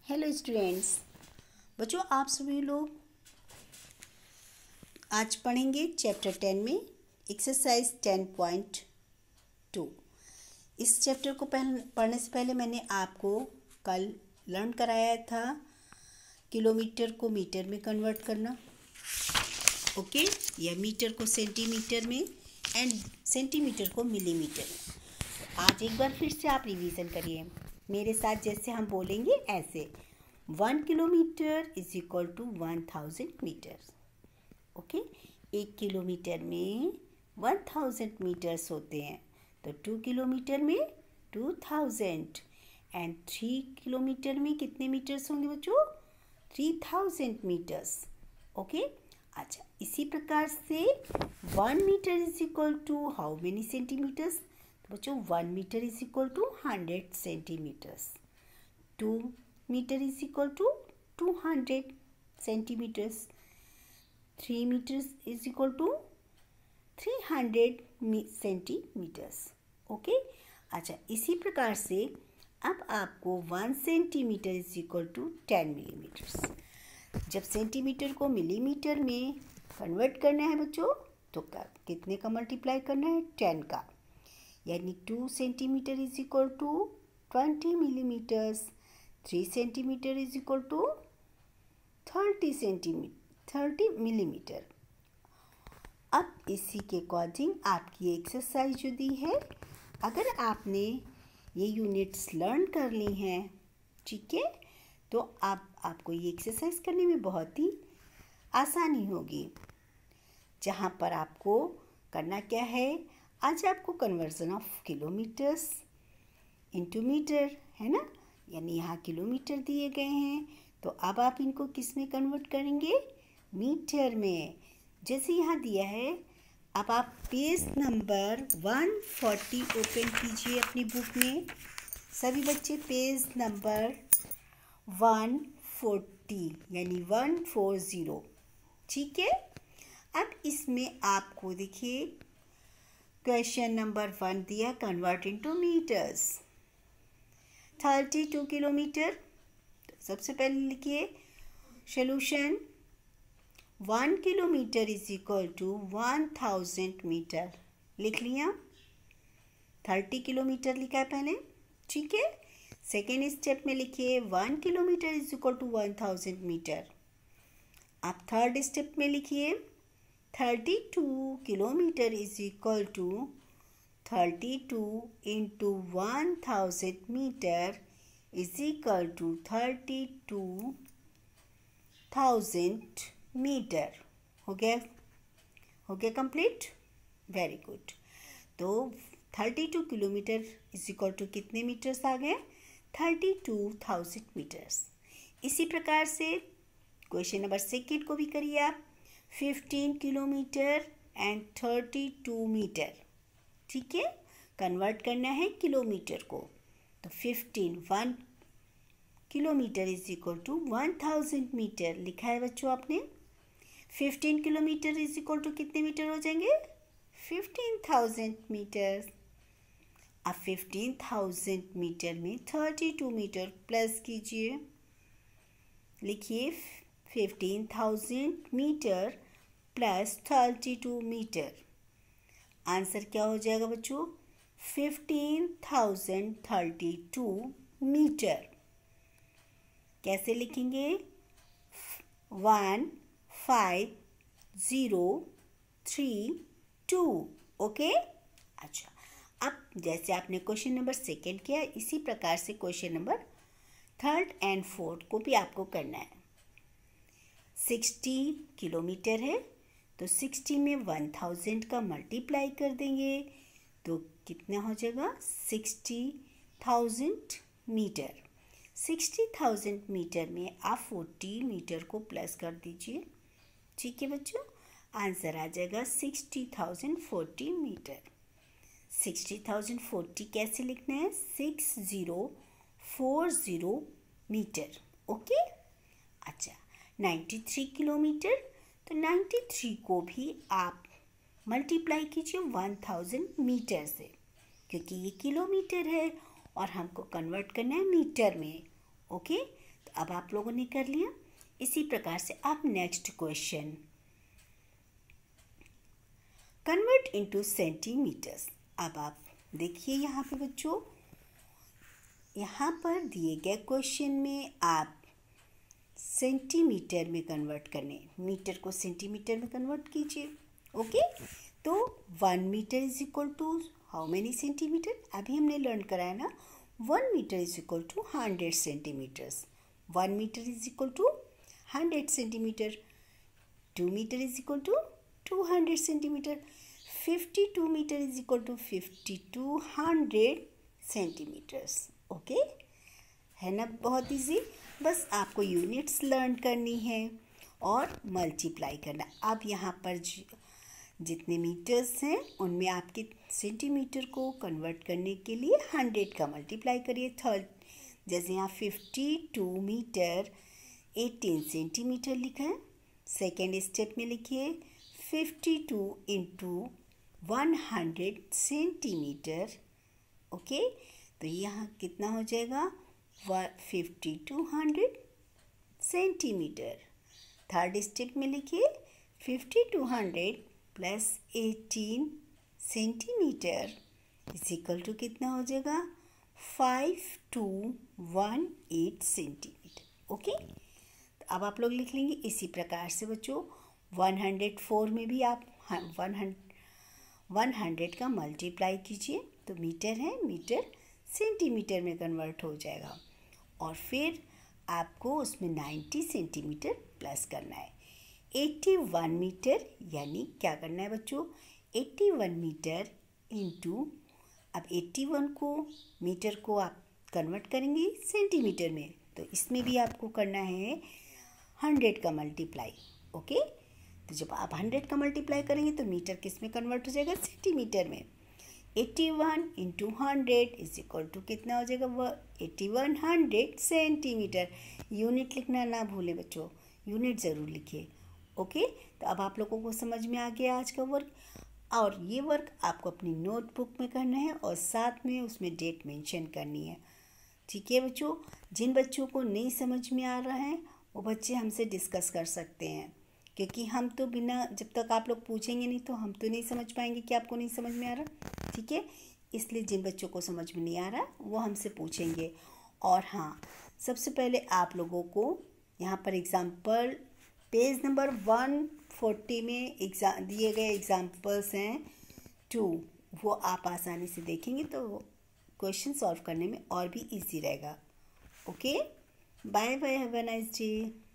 Hello students. बच्चों, आप सभी लोग आज पढ़ेंगे चैप्टर 10 में एक्सरसाइज 10.2। इस चैप्टर को पढ़ने से पहले मैंने आपको कल लर्न कराया था किलोमीटर को मीटर में कन्वर्ट करना। ओके, या मीटर को सेंटीमीटर में एंड सेंटीमीटर को मिलीमीटर में। आज एक बार फिर से आप रिवीजन करिए मेरे साथ। जैसे हम बोलेंगे ऐसे 1 kilometre is equal to 1000 metre. Okay, 1 kilometre में 1000 मीटर्स होते हैं, तो 2 किलोमीटर में 2000 एंड 3 किलोमीटर में कितने मीटर्स होंगे बच्चों? 3000 मीटर्स। ओके, अच्छा, इसी प्रकार से 1 metre is equal to how many centimetres? तो बच्चों 1 metre is equal to 100 centimetres. 2 metre is equal to 200 centimetres. 3 metres is equal to 300 centimetres. Okay, अच्छा, इसी प्रकार से अब आपको 1 centimetre is equal to 10 millimetres. जब सेंटीमीटर को मिलीमीटर में कन्वर्ट करना है बच्चों, तो कितने का मल्टीप्लाई करना है? 10 का, यानी 2 centimetre is equal to 20 millimetres. 3 centimetre is equal to 30 millimetre. अब इसी के अकॉर्डिंग आपकी एक्सरसाइज जो दी है, अगर आपने ये यूनिट्स लर्न कर ली हैं, ठीक है, तो आपको ये एक्सरसाइज करने में बहुत ही आसानी होगी। जहाँ पर आपको करना क्या है, आज आपको conversion of kilometres into metre है ना, यानी यहाँ किलोमीटर दिए गए हैं, तो अब आप इनको किस में कन्वर्ट करेंगे? मीटर में। जैसे यहाँ दिया है, अब आप पेज नंबर 140 ओपन कीजिए अपनी बुक में। सभी बच्चे पेज नंबर 140 यानी 140, ठीक है। अब इसमें आपको देखिए क्वेश्चन नंबर 1 दिया, कन्वर्ट इनटू मीटर्स। 32 किलोमीटर। तो सबसे पहले लिखिए solution. 1 kilometre is equal to 1000 metre. लिख लिया। 30 किलोमीटर लिखा है पहले, ठीक है। सेकेंड स्टेप में लिखिए 1 kilometre is equal to 1000 metre. आप थर्ड स्टेप में लिखिए 32 kilometre is equal to 32 into 1000 metre is equal to 32,000 metre. हो गया कंप्लीट? Very good. तो 32 किलोमीटर इज इक्वल टू कितने मीटर्स आ गए? 32,000 मीटर्स। इसी प्रकार से क्वेश्चन नंबर 2 को भी करिए आप। 15 किलोमीटर एंड 32 मीटर, ठीक है। कन्वर्ट करना है किलोमीटर को, तो 1 kilometre is equal to 1000 metre लिखा है बच्चों आपने। 15 किलोमीटर इज इक्वल टू कितने मीटर हो जाएंगे? 15,000 मीटर। अब 15,000 मीटर में 32 मीटर प्लस कीजिए, लिखिए 15,000 मीटर प्लस 32 मीटर। आंसर क्या हो जाएगा बच्चों? 15,032 मीटर। कैसे लिखेंगे? 15,032। ओके, अच्छा, अब जैसे आपने क्वेश्चन नंबर 2 किया, इसी प्रकार से क्वेश्चन नंबर 3 एंड 4 को भी आपको करना है। 60 किलोमीटर है, तो 60 में 1000 का मल्टीप्लाई कर देंगे, तो कितना हो जाएगा? 60,000 मीटर। 60,000 मीटर में आप 40 मीटर को प्लस कर दीजिए, ठीक है बच्चों। आंसर आ जाएगा 60,040 मीटर। 60,040 कैसे लिखना है? 6040 मीटर। ओके, अच्छा, 93 किलोमीटर, तो 93 को भी आप मल्टीप्लाई कीजिए 1000 मीटर से, क्योंकि ये किलोमीटर है और हमको कन्वर्ट करना है मीटर में। ओके, तो अब आप लोगों ने कर लिया। इसी प्रकार से आप next question, convert into centimetres. अब आप देखिए यहाँ पे बच्चों, यहाँ पर दिए गए क्वेश्चन में आप सेंटीमीटर में कन्वर्ट करने, मीटर को सेंटीमीटर में कन्वर्ट कीजिए। ओके, तो 1 metre is equal to how many centimetre? अभी हमने लर्न कराया ना, 1 metre is equal to 100 centimetres. 1 metre is equal to 100 centimetre. 2 metre is equal to 200 centimetre. 52 metre is equal to 5200 centimetres. Okay, है ना, बहुत easy. बस आपको यूनिट्स लर्न करनी है और मल्टीप्लाई करना। अब यहाँ पर जितने मीटर्स हैं उनमें आपके सेंटीमीटर को कन्वर्ट करने के लिए 100 का मल्टीप्लाई करिए। थर्ड, जैसे यहाँ 52 मीटर 18 सेंटीमीटर लिखा है, सेकेंड स्टेप में लिखिए 52 इंटू 100 सेंटीमीटर। ओके, तो यहाँ कितना हो जाएगा? 5200 सेंटीमीटर। थर्ड स्टेप में लिखिए 5200 plus 18 centimetre is equal to कितना हो जाएगा? 5218 सेंटीमीटर। ओके, तो अब आप लोग लिख लेंगे इसी प्रकार से बच्चों। 104 में भी आप 100 का मल्टीप्लाई कीजिए, तो मीटर है, मीटर सेंटीमीटर में कन्वर्ट हो जाएगा। और फिर आपको उसमें 90 सेंटीमीटर प्लस करना है। 81 मीटर, यानी क्या करना है बच्चों? 81 मीटर इंटू, अब 81 को मीटर को आप कन्वर्ट करेंगे सेंटीमीटर में, तो इसमें भी आपको करना है 100 का मल्टीप्लाई। ओके, तो जब आप 100 का मल्टीप्लाई करेंगे तो मीटर किस में कन्वर्ट हो जाएगा? सेंटीमीटर में। 81 इंटू 100 इज इक्वल टू कितना हो जाएगा? 8100 सेंटीमीटर। यूनिट लिखना ना भूलें बच्चों, यूनिट ज़रूर लिखिए। ओके, तो अब आप लोगों को समझ में आ गया आज का वर्क, और ये वर्क आपको अपनी नोटबुक में करना है और साथ में उसमें डेट मेंशन करनी है। ठीक है बच्चों, जिन बच्चों को नहीं समझ में आ रहा है वो बच्चे हमसे डिस्कस कर सकते हैं, क्योंकि हम तो बिना, जब तक आप लोग पूछेंगे नहीं तो हम तो नहीं समझ पाएंगे कि आपको नहीं समझ में आ रहा। ठीक है, इसलिए जिन बच्चों को समझ में नहीं आ रहा वो हमसे पूछेंगे। और हाँ, सबसे पहले आप लोगों को यहाँ पर एग्ज़ाम्पल पेज नंबर 140 में दिए गए एग्ज़ाम्पल्स हैं 2, वो आप आसानी से देखेंगे तो क्वेश्चन सॉल्व करने में और भी इजी रहेगा। Okay, bye bye, have a nice day.